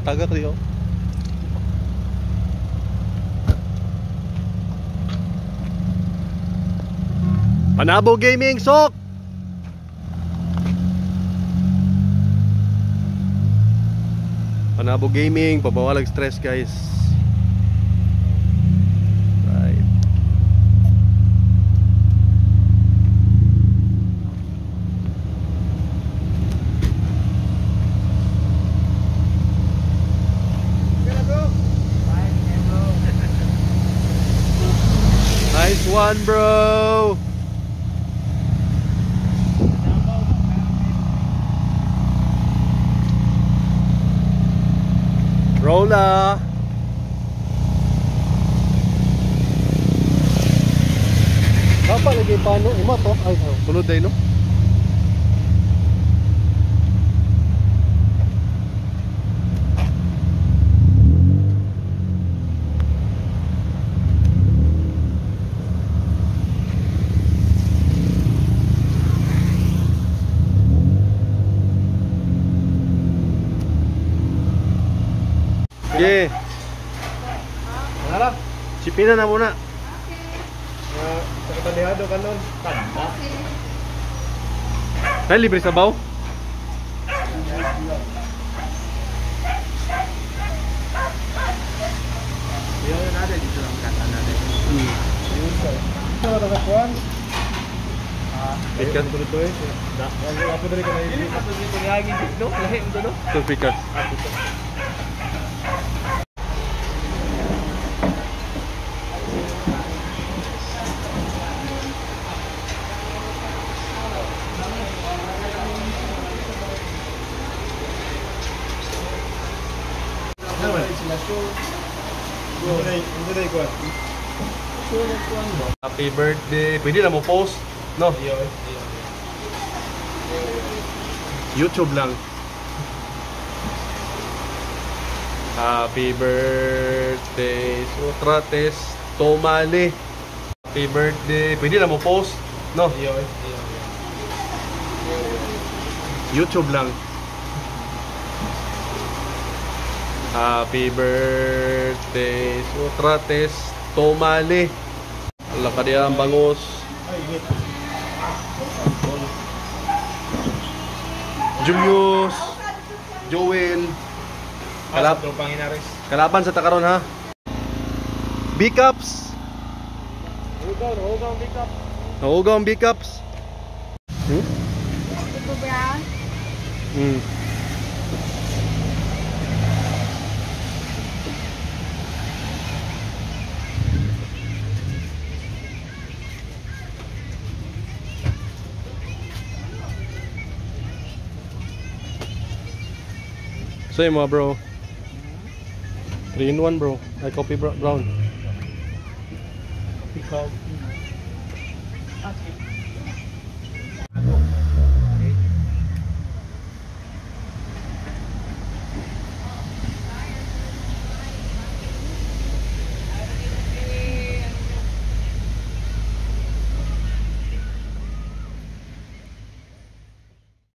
Matagak diyo. Panabo Gaming Sok. Panabo Gaming, pabawalag stress guys. Right. Nice one, bro. Rolla. Dapat lagi paano imo to? Ay, sulod day no. Sige. Harap. Sipinan na muna. Sa katalihado ka nun. Tanda. Ay, libre sabaw? Yun natin. Dito lang kata natin. Yun sir. Ito na nakakuhan. Pikas. Ito ito eh. Ako na rin ka na yun. Ako na rin ka na yun. No? Lahi mo no? Ito pikas. Happy birthday. Pwede na mo post, no? YouTube lang. Happy birthday Socrates Tomale. Happy birthday. Pwede na mo post, no? YouTube lang. Happy birthday Socrates Tomale. Wala ka diyan ang bangus. Julius, Joel. Kalaban sa takaron ha. B-cups. Hugaw pick up. Nahugaw ang B-cups. Ito ba? Same mga bro. 3 in 1 bro. Ay coffee brown. Pick up.